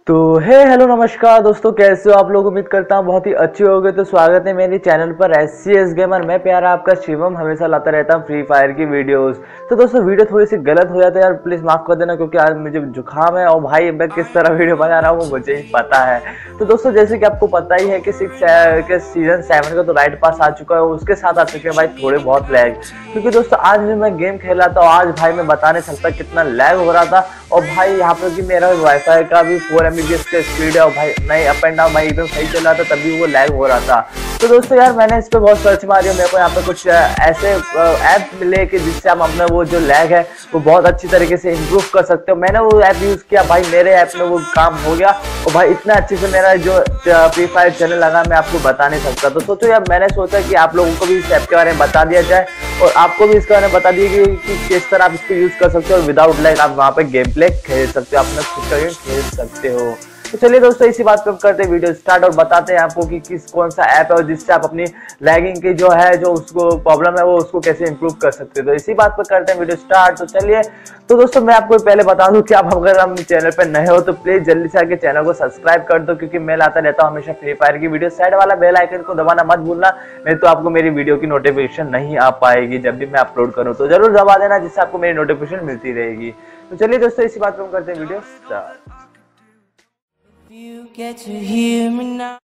तो हेलो नमस्कार दोस्तों, कैसे हो आप लोग। उम्मीद करता हूँ बहुत ही अच्छे होंगे। तो स्वागत है मेरे चैनल पर SCS गेमर। मैं प्यारा आपका शिवम हमेशा लाता रहता हूँ फ्री फायर की वीडियोस। तो दोस्तों वीडियो थोड़ी सी गलत हो जाती है यार, प्लीज़ माफ़ कर देना, क्योंकि आज मुझे जुकाम है और भाई मैं किस तरह वीडियो बना रहा हूँ वो मुझे ही पता है। तो दोस्तों जैसे कि आपको पता ही है कि सीजन 7 का तो राइट पास आ चुका है, उसके साथ आ चुके हैं भाई थोड़े बहुत लैग। क्योंकि दोस्तों आज भी मैं गेम खेल रहा था और आज भाई मैं बता नहीं सकता कितना लैग हो रहा था। और भाई यहाँ पे कि मेरा वाईफाई का भी 4 MBPS का स्पीड है और भाई नहीं अप एंड डाउन भाई एकदम सही चल रहा था, तभी वो लैग हो रहा था। तो दोस्तों यार मैंने इस पर बहुत सर्च मारी और मेरे को यहाँ पे कुछ ऐसे ऐप मिले कि जिससे हम अपना वो जो लैग है वो बहुत अच्छी तरीके से इम्प्रूव कर सकते हो। मैंने वो ऐप यूज़ किया भाई, मेरे ऐप में वो काम हो गया और भाई इतना अच्छे से मेरा जो फ्री फायर चैनल लगा मैं आपको बता नहीं सकता। तो सोचो यार, मैंने सोचा कि आप लोगों को भी इस ऐप के बारे में बता दिया जाए और आपको भी इसके बारे में बता दिया कि किस तरह आप इसको यूज़ कर सकते हो और विदाउट लैग आप वहाँ पे गेम प्ले खेल सकते हो, अपना खुद का गेम खेल सकते हो। तो चलिए दोस्तों इसी बात पर करते हैं वीडियो स्टार्ट और बताते हैं आपको कि कौन सा ऐप है और जिससे आप अपनी लैगिंग की जो है जो उसको प्रॉब्लम है वो उसको कैसे इंप्रूव कर सकते हो। तो इसी बात पर करते हैं वीडियो स्टार्ट। तो चलिए तो दोस्तों मैं आपको पहले बता दूं कि आप अगर हम चैनल पर नए हो तो प्लीज जल्दी से आके चैनल को सब्सक्राइब कर दो, क्योंकि मैं लाता रहता हूँ हमेशा फ्री फायर की वीडियो। साइड वाला बेल आइकन को दबाना मत भूलना, नहीं तो आपको मेरी वीडियो की नोटिफिकेशन नहीं आ पाएगी जब भी मैं अपलोड करूँ। तो जरूर दबा देना जिससे आपको मेरी नोटिफिकेशन मिलती रहेगी। तो चलिए दोस्तों इसी बात पर हम करते हैं video start. You get to hear me now.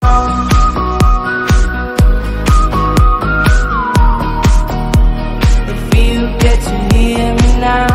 If you get to hear me now.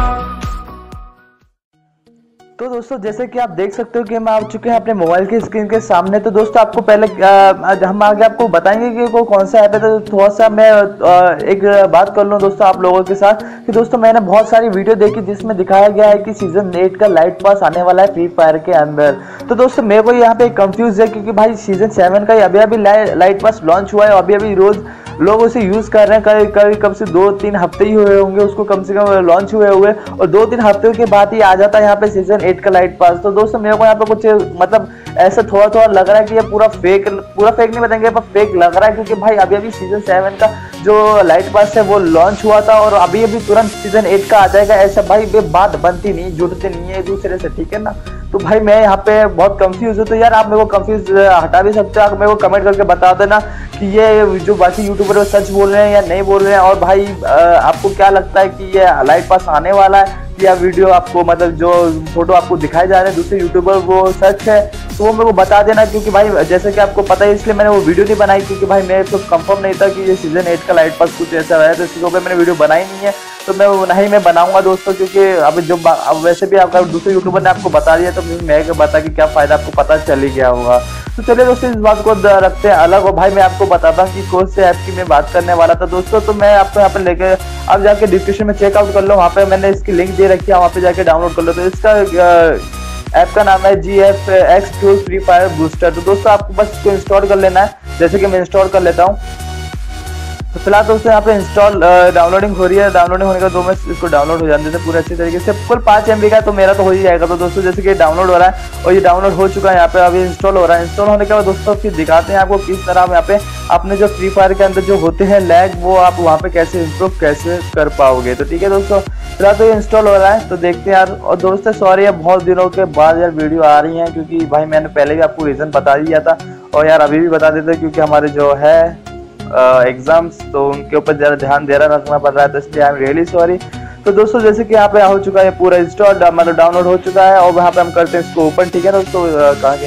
तो दोस्तों जैसे कि आप देख सकते हो कि हम आ चुके हैं अपने मोबाइल की स्क्रीन के सामने। तो दोस्तों आपको पहले हम आगे आपको बताएंगे कि वो कौन सा ऐप है। तो थोड़ा सा मैं एक बात कर लूँ दोस्तों आप लोगों के साथ कि दोस्तों मैंने बहुत सारी वीडियो देखी जिसमें दिखाया गया है कि सीजन 8 का लाइट पास आने वाला है फ्री फायर के अंदर। तो दोस्तों मेरे को यहाँ पे कंफ्यूज है, क्योंकि भाई सीजन 7 का अभी अभी लाइट पास लॉन्च हुआ है और अभी अभी रोज लोग उसे यूज कर रहे हैं। कब से 2-3 हफ्ते ही हुए होंगे उसको कम से कम लॉन्च हुए हुए, और 2-3 हफ्ते के बाद ही आ जाता है यहाँ पे सीजन 8 का लाइट पास। तो दोस्तों मेरे को यहाँ पे कुछ मतलब ऐसा थोड़ा थोड़ा लग रहा है कि ये पूरा फेक नहीं बताएंगे पर फेक लग रहा है, क्योंकि भाई अभी अभी सीजन 7 का जो लाइट पास है वो लॉन्च हुआ था और अभी अभी तुरंत सीजन 8 का आ जाएगा। ऐसा भाई बात बनती नहीं, जुड़ते नहीं है एक दूसरे से, ठीक है ना। तो भाई मैं यहाँ पे बहुत कंफ्यूज हूँ। तो यार आप मेरे को कंफ्यूज हटा भी सकते हो, आप मेरे को कमेंट करके बता देना कि ये जो बाकी यूट्यूबर सच बोल रहे हैं या नहीं बोल रहे हैं। और भाई आपको क्या लगता है कि ये लाइट पास आने वाला है या वीडियो आपको मतलब जो फोटो आपको दिखाए जा रहे हैं दूसरे यूट्यूबर वो सच है, तो वो मेरे को बता देना। क्योंकि भाई जैसे कि आपको पता है इसलिए मैंने वो वीडियो नहीं बनाई, क्योंकि भाई मेरे तो कंफर्म नहीं था कि ये सीजन 8 का लाइट पास कुछ ऐसा है, तो इसके ऊपर मैंने वीडियो बनाई नहीं है। तो मैं बनाऊंगा दोस्तों, क्योंकि अब वैसे भी आपका दूसरे यूट्यूबर ने आपको बता दिया तो मैं बता कि क्या फायदा, आपको पता चल ही गया होगा। तो चलिए दोस्तों इस बात को रखते हैं अलग। और भाई मैं आपको बताता हूँ कि कौन से ऐप की मैं बात करने वाला था दोस्तों। तो मैं आपको यहाँ पे लेके अब जाके डिस्क्रिप्शन में चेकआउट कर लो, वहाँ पे मैंने इसकी लिंक दे रखी है, वहाँ पे जाके डाउनलोड कर लो। तो इसका ऐप का नाम है GFX Tool free fire booster. तो दोस्तों आपको बस इसको इंस्टॉल कर लेना है, जैसे कि मैं इंस्टॉल कर लेता हूँ। तो फिलहाल दोस्तों यहाँ पे इंस्टॉल डाउनलोडिंग हो रही है। डाउनलोडिंग होने का 2 मिनट इसको डाउनलोड हो जाने देते पूरे अच्छी तरीके से। कुल 5 MB का तो मेरा तो हो ही जाएगा। तो दोस्तों जैसे कि डाउनलोड हो रहा है और ये डाउनलोड हो चुका है, यहाँ पे अभी इंस्टॉल हो रहा है। इंस्टॉल होने के बाद दोस्तों फिर दिखाते हैं आपको किस तरह यहाँ पे अपने जो फ्री फायर के अंदर जो होते हैं लैग वो आप वहाँ पे कैसे इम्प्रूव कैसे कर पाओगे। तो ठीक है दोस्तों फिलहाल तो ये इंस्टॉल हो रहा है, तो देखते हैं यार। और दोस्तों सॉरी है बहुत दिनों के बाद यार वीडियो आ रही है, क्योंकि भाई मैंने पहले भी आपको रीज़न बता दिया था और यार अभी भी बता देते हैं, क्योंकि हमारे जो है एग्जाम्स तो उनके ऊपर ज़रा ध्यान दे रखना पड़ रहा है, तो इसलिए आई एम रियली सॉरी। तो दोस्तों जैसे कि यहाँ पे हो चुका है पूरा इंस्टॉल मतलब डाउनलोड हो चुका है और वहाँ पे हम करते हैं इसको ओपन, ठीक है दोस्तों। कहाँ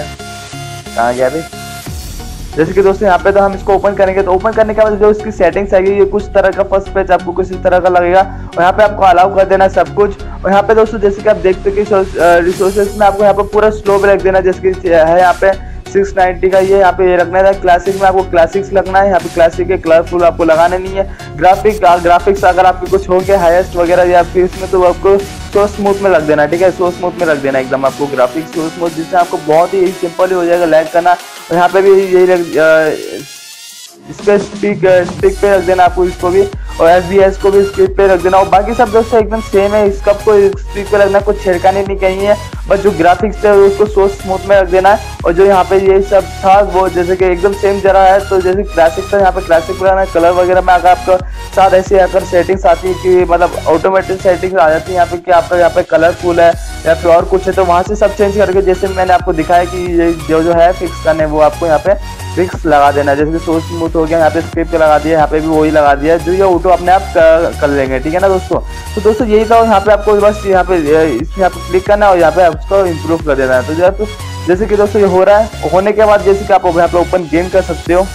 गया अभी। जैसे कि दोस्तों यहाँ पे तो हम इसको ओपन करेंगे, तो ओपन करने के बाद जो इसकी सेटिंग्स आएगी ये कुछ तरह का फर्स्ट पेज आपको कुछ इस तरह का लगेगा और यहाँ पे आपको अलाउ कर देना सब कुछ। और यहाँ पे दोस्तों जैसे कि आप देखते हो कि रिसोर्सेज में आपको यहाँ पे पूरा स्लो पे रख देना, जैसे कि है यहाँ पे 690 का ये यहाँ पे रखना है। क्लासिक में आपको क्लासिक्स लगना है, यहाँ पे क्लासिक के कलरफुल आपको लगाने नहीं है। ग्राफिक्स अगर आपके कुछ हो गया हाईएस्ट वगैरह या फिर इसमें तो आपको सो स्मूथ में लग देना, ठीक है। सो स्मूथ में रख देना एकदम आपको ग्राफिक्स सो स्मूथ, जिससे आपको बहुत ही सिंपल हो जाएगा लैग करना। और यहाँ पे भी यही इस पे स्टिक पे रख देना आपको इसको भी। और FPS को भी स्पीड पे रख देना, और बाकी सब दोस्तों एकदम सेम है। इसका को स्पीड पे रखना, कुछ छिड़काने नहीं कहीं है, बस जो ग्राफिक्स है उसको सो स्मूथ में रख देना है। और जो यहाँ पे ये सब था वो जैसे कि एकदम सेम जरा है, तो जैसे क्लासिक था यहाँ पे क्लासिक बनाना, कलर वगैरह में अगर आपका साथ ऐसी अगर सेटिंग्स आती है कि मतलब ऑटोमेटिक सेटिंग्स आ जाती है यहाँ पे कि आपका यहाँ पे कलरफुल है या फिर और कुछ है, तो वहाँ से सब चेंज करके जैसे मैंने आपको दिखाया कि ये जो है फिक्स करने वो आपको यहाँ पे फिक्स लगा देना है। जैसे कि सो स्मूथ हो गया, यहाँ पे स्क्रिप्ट लगा दिया, यहाँ पे भी वही लगा दिया जो ये ऑटो अपने आप कर लेंगे, ठीक है ना दोस्तों। तो दोस्तों यही था, यहाँ पे आपको बस यहाँ पे क्लिक करना है और यहाँ पे आपको इम्प्रूव कर देना है। तो जैसे कि दोस्तों ये हो रहा है, होने के बाद जैसे कि आप यहाँ पे ओपन गेम कर सकते हो।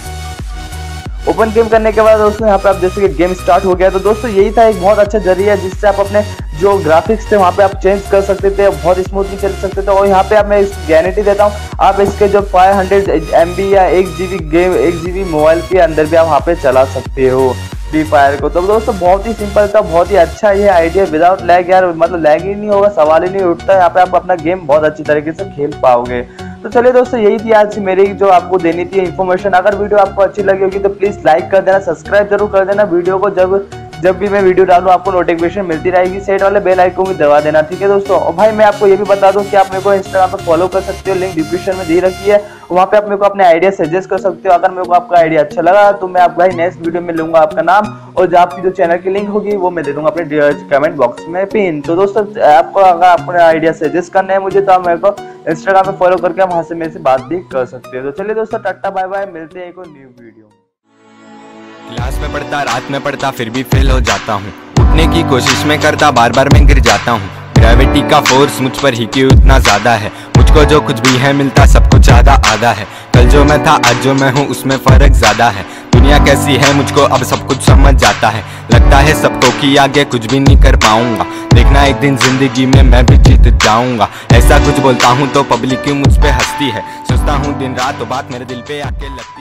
ओपन गेम करने के बाद दोस्तों यहाँ पे आप जैसे कि गेम स्टार्ट हो गया। तो दोस्तों यही था एक बहुत अच्छा जरिया जिससे आप अपने जो ग्राफिक्स थे वहाँ पे आप चेंज कर सकते थे, बहुत स्मूथली चल सकते थे। और यहाँ पे आप मैं इस गारंटी देता हूँ, आप इसके जो 500 MB या 1 GB गेम 1 GB मोबाइल के अंदर भी आप वहाँ पे चला सकते हो फ्री फायर को। तो दोस्तों बहुत ही सिंपल था, बहुत ही अच्छा ये आइडिया, विदाउट लैग यार, मतलब लैग ही नहीं होगा, सवाल ही नहीं उठता। यहाँ पे आप अपना गेम बहुत अच्छी तरीके से खेल पाओगे। तो चलिए दोस्तों यही थी आज मेरी जो आपको देनी थी इन्फॉर्मेशन। अगर वीडियो आपको अच्छी लगी होगी तो प्लीज लाइक कर देना, सब्सक्राइब जरूर कर देना वीडियो को। जब भी मैं वीडियो डालूं आपको नोटिफिकेशन मिलती रहेगी। साइड वाले बेल आइकन को भी दबा देना, ठीक है दोस्तों। और भाई मैं आपको ये भी बता दूं कि आप मेरे को इंस्टाग्राम पे फॉलो कर सकते हो, लिंक डिस्क्रिप्शन में दे रखी है, वहाँ पे आप मेरे को अपने आइडिया सजेस्ट कर सकते हो। अगर मेरे को आपका आइडिया अच्छा लगा तो मैं आपका नेक्स्ट वीडियो में लूंगा आपका नाम, और जो आपकी जो चैनल की लिंक होगी वो मैं दे दूंगा अपने कमेंट बॉक्स में पिन। तो दोस्तों आपको अगर अपने आइडिया सजेस्ट करना है मुझे, तो आप मेरे को इंस्टाग्राम पे फॉलो करके वहां से मेरे से बात भी कर सकते हो। तो चलिए दोस्तों टाटा बाय बाय, मिलते हैं एक और न्यू वीडियो। क्लास में पढ़ता, रात में पढ़ता, फिर भी फेल हो जाता हूँ। उठने की कोशिश में करता, बार बार मैं गिर जाता हूँ। ग्रेविटी का फोर्स मुझ पर ही क्यों इतना ज्यादा है। मुझको जो कुछ भी है मिलता सब कुछ आधा आधा है। कल जो मैं था आज जो मैं हूँ उसमें फर्क ज्यादा है। दुनिया कैसी है मुझको अब सब कुछ समझ जाता है। लगता है सबको कि आगे कुछ भी नहीं कर पाऊंगा। देखना एक दिन जिंदगी में मैं भी जीत जाऊंगा। ऐसा कुछ बोलता हूँ तो पब्लिक क्यों मुझ पे हंसती है। सोचता हूँ दिन रात तो बात मेरे दिल पे आके लगती है।